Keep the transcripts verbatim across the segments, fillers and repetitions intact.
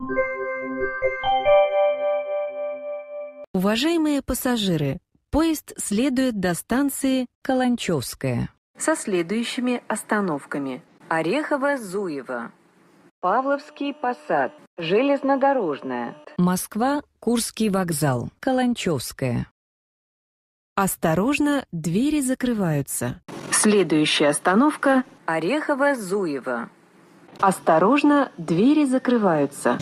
Уважаемые пассажиры, поезд следует до станции Каланчевская со следующими остановками: Орехово-Зуево, Павловский посад, Железнодорожная, Москва, Курский вокзал, Каланчевская. Осторожно, двери закрываются. Следующая остановка – Орехово-Зуево. Осторожно, двери закрываются.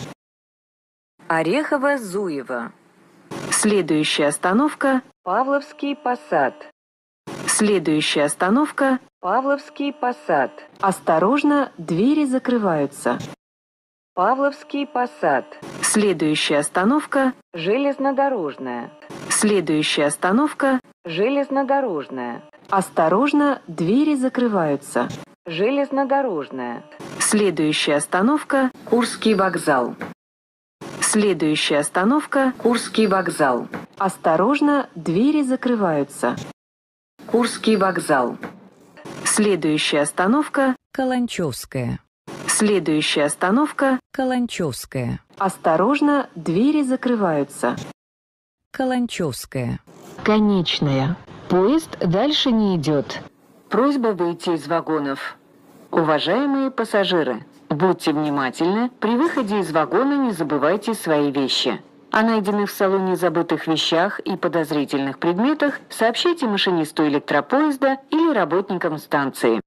Орехово-Зуево. Следующая остановка – Павловский посад. Следующая остановка – Павловский посад. Осторожно, двери закрываются. Павловский посад. Следующая остановка – Железнодорожная. Следующая остановка – Железнодорожная. Осторожно, двери закрываются. Железнодорожная. Следующая остановка – Курский вокзал. Следующая остановка – Курский вокзал. Осторожно, двери закрываются. Курский вокзал. Следующая остановка – Каланчевская. Следующая остановка – Каланчевская. Осторожно, двери закрываются. Каланчевская. Конечная. Поезд дальше не идет. Просьба выйти из вагонов. Уважаемые пассажиры, будьте внимательны, при выходе из вагона не забывайте свои вещи. О найденных в салоне забытых вещах и подозрительных предметах сообщайте машинисту электропоезда или работникам станции.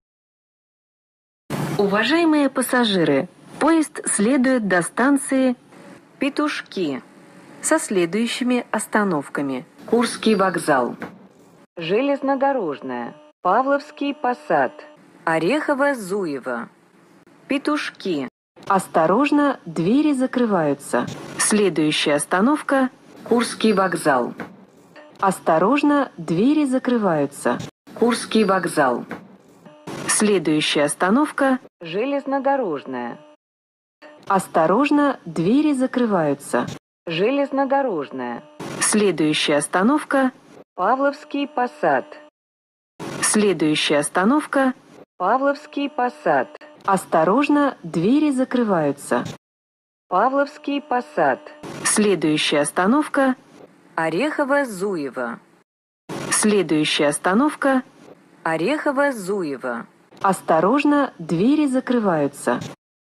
Уважаемые пассажиры, поезд следует до станции Петушки со следующими остановками: Курский вокзал, Железнодорожная, Павловский посад, Орехово-Зуево, Петушки. Осторожно, двери закрываются. Следующая остановка – Курский вокзал. Осторожно, двери закрываются. Курский вокзал. Следующая остановка – Железнодорожная. Осторожно, двери закрываются. Железнодорожная. Следующая остановка – Павловский посад. Следующая остановка – Павловский посад. Осторожно, двери закрываются. Павловский посад. Следующая остановка – Орехово-Зуево. Следующая остановка – Орехово-Зуево. Осторожно, двери закрываются.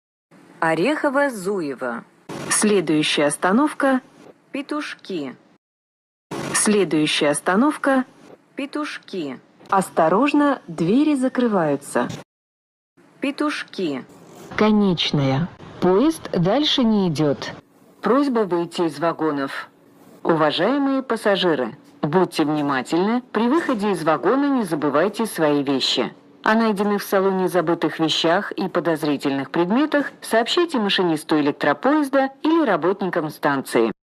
Орехово-Зуево. Следующая остановка – Петушки. Следующая остановка – Петушки. Осторожно, двери закрываются. Петушки. Конечная. Поезд дальше не идет. Просьба выйти из вагонов. Уважаемые пассажиры, будьте внимательны, при выходе из вагона не забывайте свои вещи. О найденных в салоне забытых вещах и подозрительных предметах сообщайте машинисту электропоезда или работникам станции.